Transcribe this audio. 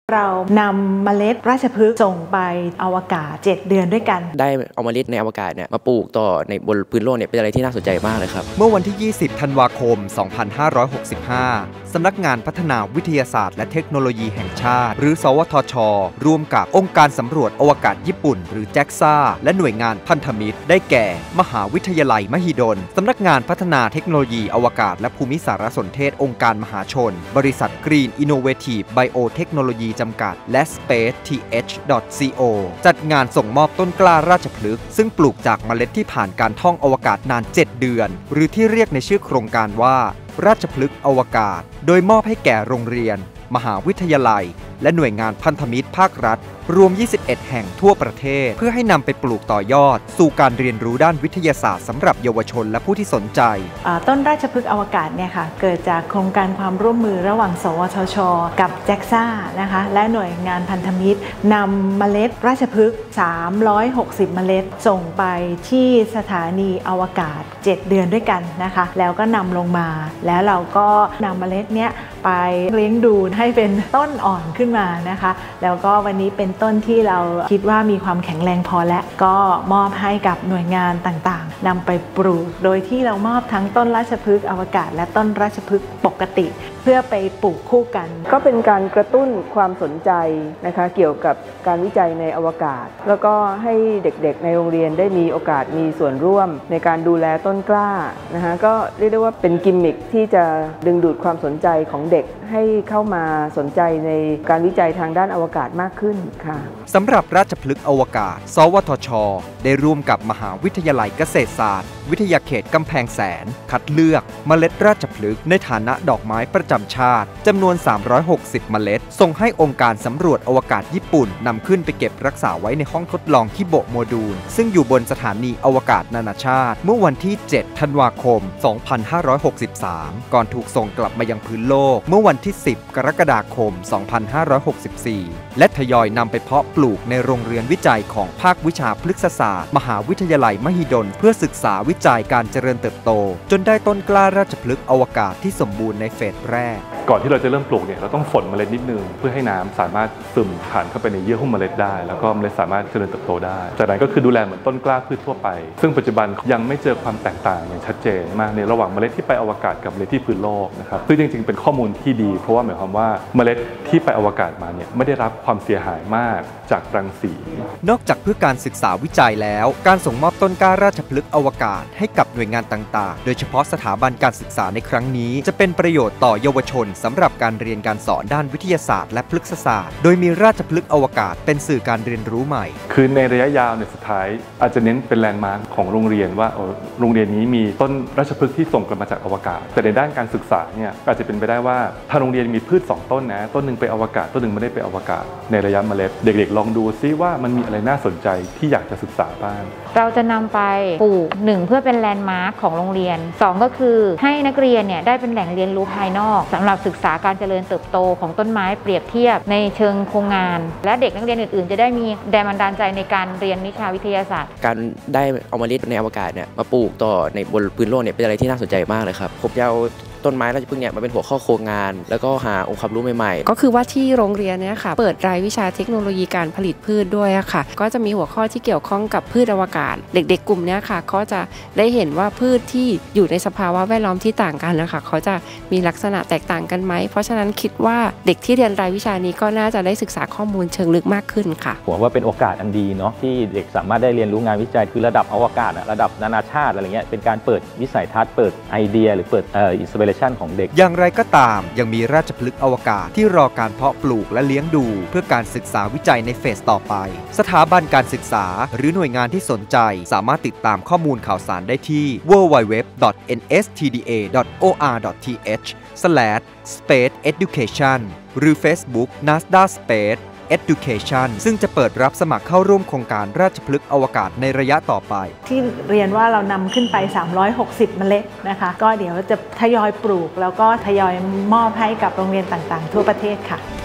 เรานำเมล็ดราชพฤกษ์ส่งไปอวกาศ7เดือนด้วยกันได้เอาเมล็ดในอวกาศเนี่ยมาปลูกต่อในบนพื้นโลกเนี่ยเป็นอะไรที่น่าสนใจมากเลยครับเมื่อวันที่ 20 ธันวาคม 2565 สำนักงานพัฒนาวิทยาศาสตร์และเทคโนโลยีแห่งชาติหรือสวทช.ร่วมกับองค์การสำรวจอวกาศญี่ปุ่นหรือ JAXA และหน่วยงานพันธมิตรได้แก่มหาวิทยาลัยมหิดลสำนักงานพัฒนาเทคโนโลยีอวกาศและภูมิสารสนเทศองค์การมหาชนบริษัท Green Innovative Biotechnology จำกัดและ Space.th.co จัดงานส่งมอบต้นกล้าราชพฤกษ์ซึ่งปลูกจากเมล็ดที่ผ่านการท่องอวกาศนาน7 เดือนหรือที่เรียกในชื่อโครงการว่าราชพฤกษ์อวกาศโดยมอบให้แก่โรงเรียนมหาวิทยาลัยและหน่วยงานพันธมิตรภาครัฐรวม21แห่งทั่วประเทศเพื่อให้นำไปปลูกต่อยอดสู่การเรียนรู้ด้านวิทยาศาสตร์สำหรับเยาวชนและผู้ที่สนใจต้นราชพฤกษ์อวกาศเนี่ยค่ะเกิดจากโครงการความร่วมมือระหว่างสวทช.กับ JAXA นะคะและหน่วยงานพันธมิตรนำเมล็ดราชพฤกษ์360เมล็ดส่งไปที่สถานีอวกาศ7เดือนด้วยกันนะคะแล้วก็นำลงมาแล้วเราก็นำเมล็ดเนี้ยไปเลี้ยงดูให้เป็นต้นอ่อนขึ้นมานะคะแล้วก็วันนี้เป็นต้นที่เราคิดว่ามีความแข็งแรงพอและก็มอบให้กับหน่วยงานต่างๆนำไปปลูกโดยที่เรามอบทั้งต้นราชพฤกษ์อวกาศและต้นราชพฤกษ์ปกติเพื่อไปปลูกคู่กันก็เป็นการกระตุ้นความสนใจนะคะเกี่ยวกับการวิจัยในอวกาศแล้วก็ให้เด็กๆในโรงเรียนได้มีโอกาสมีส่วนร่วมในการดูแลต้นกล้านะคะก็เรียกได้ว่าเป็นกิมมิคที่จะดึงดูดความสนใจของเด็กให้เข้ามาสนใจในการวิจัยทางด้านอวกาศมากขึ้นค่ะสำหรับราชพฤกษ์อวกาศสวทช.ได้ร่วมกับมหาวิทยาลัยเกษตรศาสตร์วิทยาเขตกำแพงแสนคัดเลือกเมล็ดราชพฤกษ์ในฐานะดอกไม้ประจำชาติจำนวน360เมล็ดส่งให้องค์การสำรวจอวกาศญี่ปุ่นนำขึ้นไปเก็บรักษาไว้ในห้องทดลองคิโบะโมดูลซึ่งอยู่บนสถานีอวกาศนานาชาติเมื่อวันที่7ธันวาคม2563ก่อนถูกส่งกลับมายังพื้นโลกเมื่อวันที่10กรกฎาคม2564และทยอยนำไปเพาะปลูกในโรงเรียนวิจัยของภาควิชาพฤกษศาสตร์มหาวิทยาลัยมหิดลเพื่อศึกษาวิจัยการเจริญเติบโตจนได้ต้นกล้าราชพฤกษ์อวกาศที่สมบูรณ์ในเฟสแรกก่อนที่เราจะเริ่มปลูกเนี่ยเราต้องฝนเมล็ดนิดนึงเพื่อให้น้ำสามารถซึมผ่านเข้าไปในเยื่อหุ้มเมล็ดได้แล้วก็เมล็ดสามารถเจริญเติบโตได้จากนั้นก็คือดูแลเหมือนต้นกล้าพืชทั่วไปซึ่งปัจจุบันยังไม่เจอความแตกต่างอย่างชัดเจนมากในระหว่างเมล็ดที่ไปอวกาศกับเมล็ดที่พื้นโลกนะครับซึ่งจริงๆเป็นข้อมูลที่ดีเพราะว่าหมายความว่าเมล็ดที่ไปอวกาศมาเนี่ยไม่ได้รับความเสียหายมากจากรังสีนอกจากเพื่อการศึกษาวิจัยแล้วการส่งมอบต้นกล้าราชพฤกษ์อวกาศให้กับหน่วยงานต่างๆโดยเฉพาะสถาบันการศึกษาในครั้งนี้จะเป็นประโยชน์ต่อเยาวชนสำหรับการเรียนการสอนด้านวิทยาศาสตร์และพฤกษศาสตร์โดยมีราชพฤกษ์อวกาศเป็นสื่อการเรียนรู้ใหม่คือในระยะยาวในสุดท้ายอาจจะเน้นเป็นแลนด์มาร์คของโรงเรียนว่าโรงเรียนนี้มีต้นราชพฤกษ์ที่ส่งกลับมาจากอวกาศแต่ในด้านการศึกษาเนี่ยอาจจะเป็นไปได้ว่าถ้าโรงเรียนมีพืช2ต้นนะต้นหนึ่งไปอวกาศต้นหนึ่งไม่ได้ไปอวกาศในระยะเมล็ดเด็กๆลองดูซิว่ามันมีอะไรน่าสนใจที่อยากจะศึกษาบ้างเราจะนำไปปลูก1เพื่อเป็นแลนด์มาร์คของโรงเรียน2ก็คือให้นักเรียนเนี่ยได้เป็นแหล่งเรียนรู้ภายนอกสำหรับศึกษาการเจริญเติบโตของต้นไม้เปรียบเทียบในเชิงโครงงานและเด็กนักเรียนอื่นๆจะได้มีแรงบันดาลใจในการเรียนวิชาวิทยาศาสตร์การได้เอาเมล็ดในอวกาศเนี่ยมาปลูกต่อในบนพื้นโลกเนี่ยเป็นอะไรที่น่าสนใจมากเลยครับผมจะเอาต้นไม้ราชพฤกษ์เนี่ยมาเป็นหัวข้อโครงงานแล้วก็หาองค์ความรู้ใหม่ๆก็คือว่าที่โรงเรียนเนี่ยค่ะเปิดรายวิชาเทคโนโลยีการผลิตพืชด้วยค่ะก็จะมีหัวข้อที่เกี่ยวข้องกับพืชอวกาศเด็กๆกลุ่มนี้ค่ะก็จะได้เห็นว่าพืชที่อยู่ในสภาวะแวดล้อมที่ต่างกันนะคะเขาจะมีลักษณะแตกต่างกันไหมเพราะฉะนั้นคิดว่าเด็กที่เรียนรายวิชานี้ก็น่าจะได้ศึกษาข้อมูลเชิงลึกมากขึ้นค่ะผมว่าเป็นโอกาสอันดีเนาะที่เด็กสามารถได้เรียนรู้งานวิจัยคือระดับอวกาศระดับนานาชาติอะไรเงี้ยเป็นการเปิดวิสัยทัศน์เปิดไอเดียหรือเปิดอินสปิเรชันของเด็กอย่างไรก็ตามยังมีราชพฤกษ์อวกาศที่รอการเพาะปลูกและเลี้ยงดูเพื่อการศึกษาวิจัยในเฟสต่อไปสถาบันการศึกษาหรือหน่วยงานที่สนใจสามารถติดตามข้อมูลข่าวสารได้ที่ www.nstda.or.th/spaceeducation หรือ Facebook NASDA Space Education ซึ่งจะเปิดรับสมัครเข้าร่วมโครงการราชพฤกษ์อวกาศในระยะต่อไปที่เรียนว่าเรานำขึ้นไป360เมล็ดนะคะก็เดี๋ยวจะทยอยปลูกแล้วก็ทยอยมอบให้กับโรงเรียนต่างๆทั่วประเทศค่ะ